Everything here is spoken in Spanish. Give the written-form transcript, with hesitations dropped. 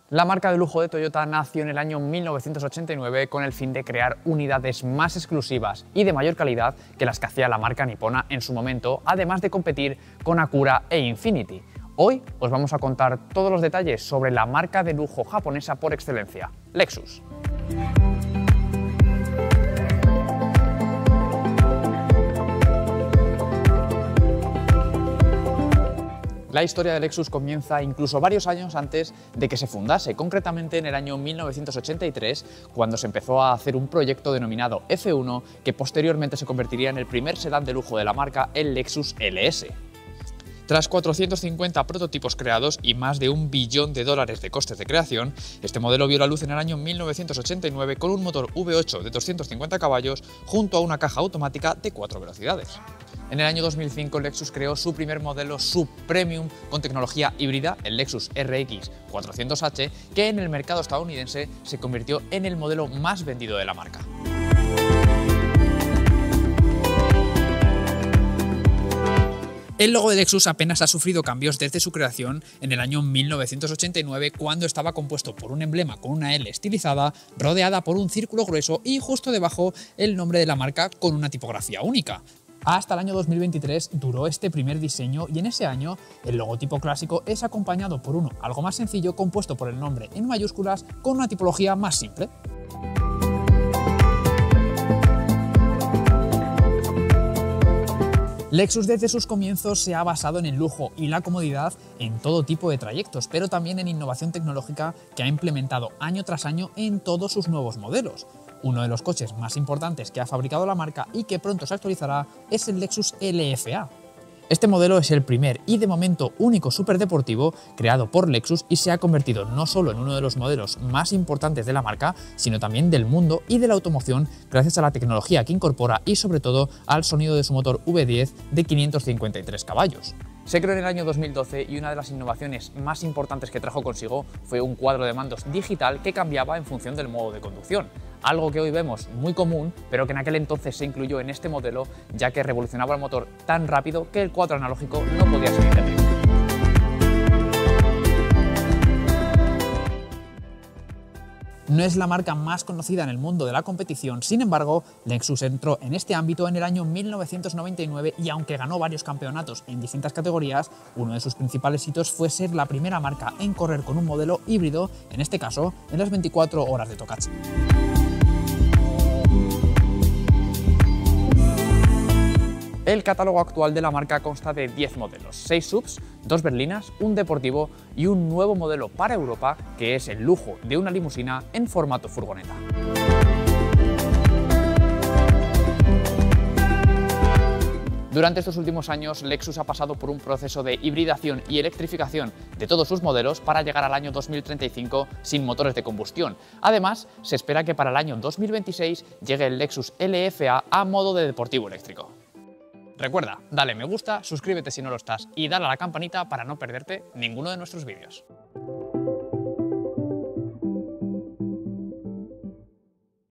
La marca de lujo de Toyota nació en el año 1989 con el fin de crear unidades más exclusivas y de mayor calidad que las que hacía la marca nipona en su momento, además de competir con Acura e Infiniti. Hoy os vamos a contar todos los detalles sobre la marca de lujo japonesa por excelencia, Lexus. La historia de Lexus comienza incluso varios años antes de que se fundase, concretamente en el año 1983, cuando se empezó a hacer un proyecto denominado F1, que posteriormente se convertiría en el primer sedán de lujo de la marca, el Lexus LS. Tras 450 prototipos creados y más de $1 billón de costes de creación, este modelo vio la luz en el año 1989 con un motor V8 de 250 caballos junto a una caja automática de 4 velocidades. En el año 2005 Lexus creó su primer modelo sub-premium con tecnología híbrida, el Lexus RX 400H, que en el mercado estadounidense se convirtió en el modelo más vendido de la marca. El logo de Lexus apenas ha sufrido cambios desde su creación en el año 1989, cuando estaba compuesto por un emblema con una L estilizada, rodeada por un círculo grueso y justo debajo el nombre de la marca con una tipografía única. Hasta el año 2023 duró este primer diseño y en ese año el logotipo clásico es acompañado por uno algo más sencillo compuesto por el nombre en mayúsculas con una tipología más simple. Lexus desde sus comienzos se ha basado en el lujo y la comodidad en todo tipo de trayectos, pero también en innovación tecnológica que ha implementado año tras año en todos sus nuevos modelos. Uno de los coches más importantes que ha fabricado la marca y que pronto se actualizará es el Lexus LFA. Este modelo es el primer y de momento único superdeportivo creado por Lexus y se ha convertido no solo en uno de los modelos más importantes de la marca, sino también del mundo y de la automoción gracias a la tecnología que incorpora y sobre todo al sonido de su motor V10 de 553 caballos. Se creó en el año 2012 y una de las innovaciones más importantes que trajo consigo fue un cuadro de mandos digital que cambiaba en función del modo de conducción. Algo que hoy vemos muy común, pero que en aquel entonces se incluyó en este modelo, ya que revolucionaba el motor tan rápido que el cuadro analógico no podía seguir de ritmo. No es la marca más conocida en el mundo de la competición, sin embargo, Lexus entró en este ámbito en el año 1999 y aunque ganó varios campeonatos en distintas categorías, uno de sus principales hitos fue ser la primera marca en correr con un modelo híbrido, en este caso en las 24 horas de Tokachi. El catálogo actual de la marca consta de 10 modelos, 6 SUVs, 2 berlinas, un deportivo y un nuevo modelo para Europa que es el lujo de una limusina en formato furgoneta. Durante estos últimos años, Lexus ha pasado por un proceso de hibridación y electrificación de todos sus modelos para llegar al año 2035 sin motores de combustión. Además, se espera que para el año 2026 llegue el Lexus LFA a modo de deportivo eléctrico. Recuerda, dale me gusta, suscríbete si no lo estás y dale a la campanita para no perderte ninguno de nuestros vídeos.